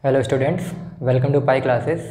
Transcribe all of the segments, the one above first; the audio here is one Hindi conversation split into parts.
Hello students, welcome to Pi classes.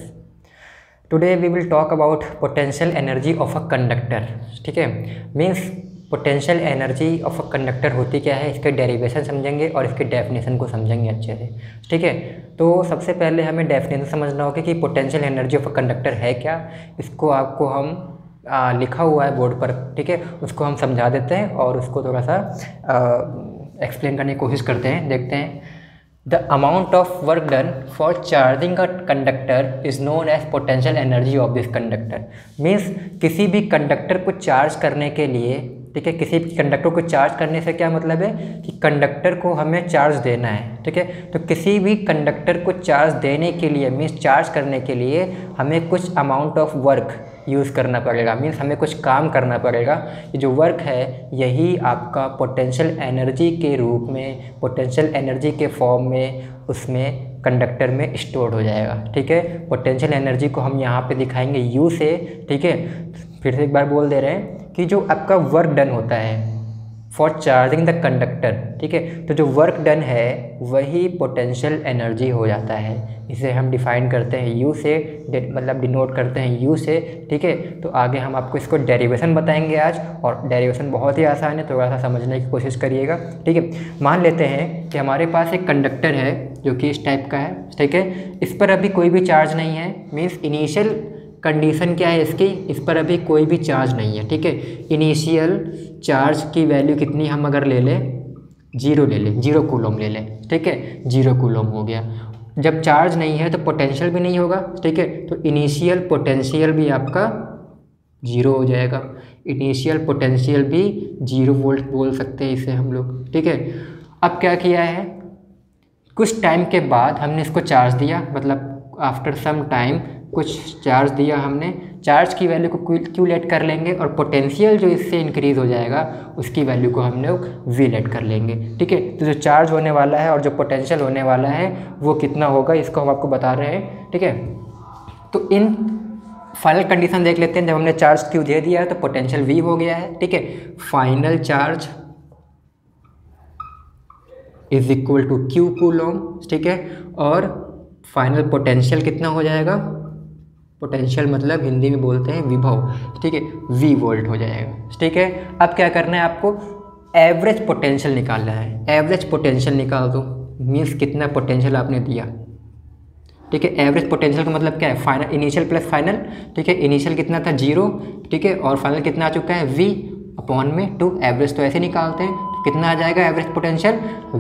Today we will talk about potential energy of a conductor. ठीक है, means potential energy of a conductor होती क्या है, इसके डेरिवेशन समझेंगे और इसके डेफिनेशन को समझेंगे अच्छे से। ठीक है, तो सबसे पहले हमें डेफिनेशन समझना होगा कि potential energy of a conductor है क्या। इसको आपको हम लिखा हुआ है बोर्ड पर, ठीक है, उसको हम समझा देते हैं और उसको थोड़ा सा एक्सप्लेन करने की कोशिश करते हैं। देखते हैं, the amount of work done for charging a conductor is known as potential energy of this conductor. Means किसी भी कंडक्टर को चार्ज करने के लिए, ठीक है, किसी भी कंडक्टर को चार्ज करने से क्या मतलब है कि कंडक्टर को हमें चार्ज देना है। ठीक है, तो किसी भी कंडक्टर को चार्ज देने के लिए, मीन्स चार्ज करने के लिए हमें कुछ अमाउंट ऑफ वर्क यूज़ करना पड़ेगा, मीन्स हमें कुछ काम करना पड़ेगा। ये जो वर्क है यही आपका पोटेंशियल एनर्जी के रूप में, पोटेंशियल एनर्जी के फॉर्म में उसमें कंडक्टर में स्टोर हो जाएगा। ठीक है, पोटेंशियल एनर्जी को हम यहाँ पे दिखाएंगे यू से। ठीक है, फिर से एक बार बोल दे रहे हैं कि जो आपका वर्क डन होता है फॉर चार्जिंग द कंडक्टर, ठीक है, तो जो वर्क डन है वही पोटेंशियल एनर्जी हो जाता है। इसे हम डिफाइन करते हैं यू से, मतलब डिनोट करते हैं यू से। ठीक है, तो आगे हम आपको इसको डेरिवेशन बताएंगे आज, और डेरिवेशन बहुत ही आसान है, थोड़ा सा समझने की कोशिश करिएगा। ठीक है, मान लेते हैं कि हमारे पास एक कंडक्टर है जो कि इस टाइप का है। ठीक है, इस पर अभी कोई भी चार्ज नहीं है, मीन्स इनिशियल कंडीशन क्या है इसकी, इस पर अभी कोई भी चार्ज नहीं है। ठीक है, इनिशियल चार्ज की वैल्यू कितनी हम अगर ले लें, 0 ले लें, 0 कूलम ले लें। ठीक है, 0 कूलम हो गया। जब चार्ज नहीं है तो पोटेंशियल भी नहीं होगा। ठीक है, तो इनिशियल पोटेंशियल भी आपका 0 हो जाएगा। इनिशियल पोटेंशियल भी 0 वोल्ट बोल सकते हैं इसे हम लोग। ठीक है, अब क्या किया है, कुछ टाइम के बाद हमने इसको चार्ज दिया, मतलब आफ्टर सम टाइम कुछ चार्ज दिया हमने। चार्ज की वैल्यू को क्यूलेट कर लेंगे और पोटेंशियल जो इससे इंक्रीज़ हो जाएगा उसकी वैल्यू को हम लोग वीलेट कर लेंगे। ठीक है, तो जो चार्ज होने वाला है और जो पोटेंशियल होने वाला है वो कितना होगा, इसको हम आपको बता रहे हैं। ठीक है, तो इन फाइनल कंडीशन देख लेते हैं। जब हमने चार्ज क्यू दे दिया है तो पोटेंशियल वी हो गया है। ठीक है, final charge is equal to Q coulomb. ठीक है, और फाइनल पोटेंशियल कितना हो जाएगा, पोटेंशियल मतलब हिंदी में बोलते हैं विभव। ठीक है, वी वोल्ट हो जाएगा। ठीक है, अब क्या करना है आपको, एवरेज पोटेंशियल निकालना है। एवरेज पोटेंशियल निकाल दो, मीन्स कितना पोटेंशियल आपने दिया। ठीक है, एवरेज पोटेंशियल का मतलब क्या है, फाइनल, इनिशियल प्लस फाइनल। ठीक है, इनिशियल कितना था 0, ठीक है, और फाइनल कितना आ चुका है v अपॉन में 2। एवरेज तो ऐसे निकालते हैं, तो कितना आ जाएगा एवरेज पोटेंशियल,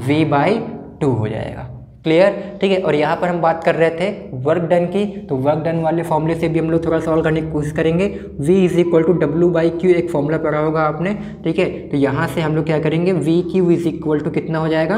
v/2 हो जाएगा। क्लियर। ठीक है, और यहाँ पर हम बात कर रहे थे वर्क डन की, तो वर्क डन वाले फॉर्मूले से भी हम लोग थोड़ा सॉल्व करने की कोशिश करेंगे। v is equal to W/Q, एक फॉर्मूला पढ़ा होगा आपने। ठीक है, तो यहाँ से हम लोग क्या करेंगे, VQ इज इक्वल टू कितना हो जाएगा,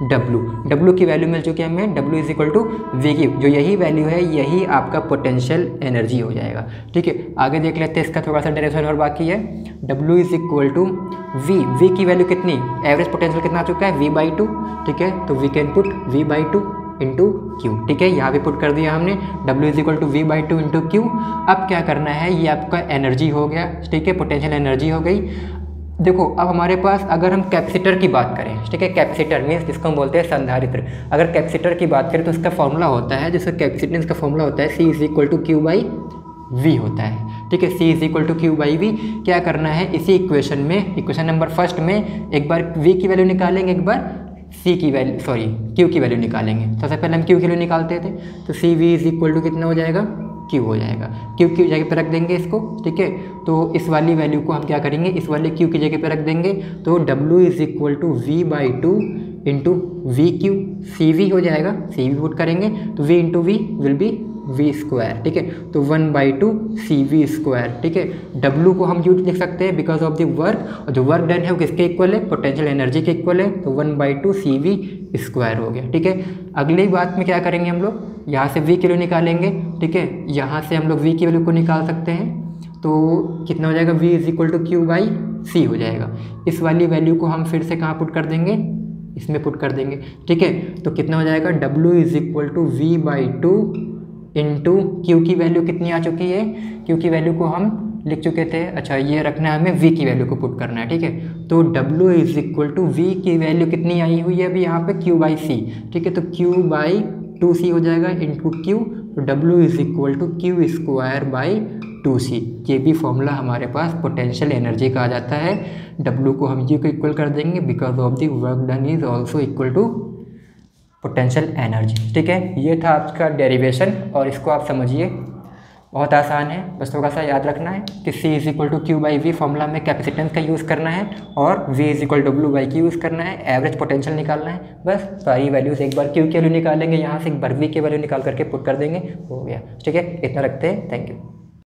W की वैल्यू मिल चुकी है हमें, W is equal to VQ, जो यही वैल्यू है यही आपका पोटेंशियल एनर्जी हो जाएगा। ठीक है, आगे देख लेते हैं, इसका थोड़ा सा डेरिवेशन और बाकी है। W is equal to V की वैल्यू कितनी, एवरेज पोटेंशियल कितना आ चुका है, V/2। ठीक है, तो we can put V/2 into Q. ठीक है, यहाँ भी पुट कर दिया हमने, W is equal to V/2 into Q. अब क्या करना है, ये आपका एनर्जी हो गया। ठीक है, पोटेंशियल एनर्जी हो गई। देखो, अब हमारे पास अगर हम कैपेसिटर की बात करें, ठीक है, कैपेसिटर मीन्स जिसको हम बोलते हैं संधारित्र। अगर कैपेसिटर की बात करें तो उसका फॉर्मूला होता है, जिसका कैपेसिटेंस का फॉर्मूला होता है C is equal to Q/V होता है। ठीक है, C is equal to Q/V। क्या करना है, इसी इक्वेशन में, इक्वेशन नंबर फर्स्ट में एक बार V की वैल्यू निकालेंगे, एक बार Q की वैल्यू निकालेंगे। सबसे पहले हम Q की वैल्यू निकालते थे, तो CV इज इक्वल टू कितना हो जाएगा, Q हो जाएगा। Q की जगह पर रख देंगे इसको। ठीक है, तो इस वाली वैल्यू को हम क्या करेंगे, इस वाले Q की जगह पर रख देंगे, तो W is equal to V/2 into VQ, CV हो जाएगा, CV पुट करेंगे तो V into V will be V²। ठीक है, तो 1/2 CV²। ठीक है, W को हम यूज लिख सकते हैं बिकॉज ऑफ द वर्क, और जो वर्क डन है वो किसके इक्वल है, पोटेंशियल एनर्जी के इक्वल है, तो 1/2 CV² हो गया। ठीक है, अगली बात में क्या करेंगे हम लोग, यहाँ से V की वैल्यू निकालेंगे। ठीक है, यहाँ से हम लोग V की वैल्यू को निकाल सकते हैं, तो कितना हो जाएगा, V is equal to Q/C हो जाएगा। इस वाली वैल्यू को हम फिर से कहाँ पुट कर देंगे, इसमें पुट कर देंगे। ठीक है, तो कितना हो जाएगा, W is equal to V/2 into Q की वैल्यू कितनी आ चुकी है, क्यू की वैल्यू को हम लिख चुके थे। अच्छा, ये रखना है हमें, V की वैल्यू को पुट करना है। ठीक है, तो W is equal to V की वैल्यू कितनी आई हुई है अभी यहाँ पे, Q/C। ठीक है, तो Q/C 2c हो जाएगा इंटू क्यू, तो W is equal to Q square by 2c। ये भी फॉर्मूला हमारे पास पोटेंशियल एनर्जी का आ जाता है। W को हम U को इक्वल कर देंगे because of the work done is also equal to potential energy. ठीक है, ये था आपका डेरिवेशन और इसको आप समझिए, बहुत आसान है। बस थोड़ा सा याद रखना है कि C is equal to Q by V formula में कैपेसिटेंस का यूज़ करना है और V is equal W by Q use करना है, एवरेज पोटेंशियल निकालना है। बस सारी वैल्यूज़ एक बार Q की वैल्यू निकालेंगे, यहाँ से एक बार V की वैल्यू निकाल करके पुट कर देंगे, हो गया। ठीक है, इतना रखते हैं। Thank you.